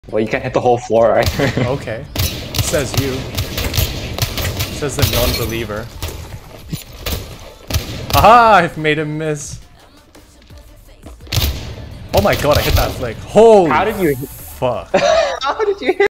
Well, you can hit the whole floor, right? Okay. Says you. Says the non-believer. Haha! I've made him miss. Oh my god, I hit that flick. Holy How did you? fuck. How did you hit?